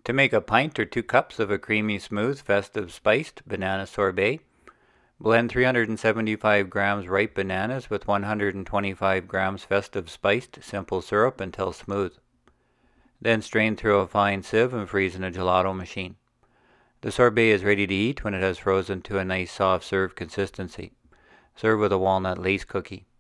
To make a pint or 2 cups of a creamy smooth festive spiced banana sorbet, blend 375 grams ripe bananas with 125 grams festive spiced simple syrup until smooth. Then strain through a fine sieve and freeze in a gelato machine. The sorbet is ready to eat when it has frozen to a nice soft serve consistency. Serve with a walnut lace cookie.